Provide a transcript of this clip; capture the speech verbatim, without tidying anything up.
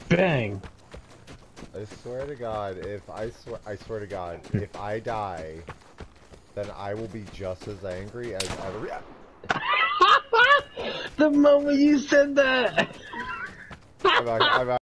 Bang! I swear to God, if I swear, I swear to God, if I die, then I will be just as angry as ever. The moment you said that! I'm, I'm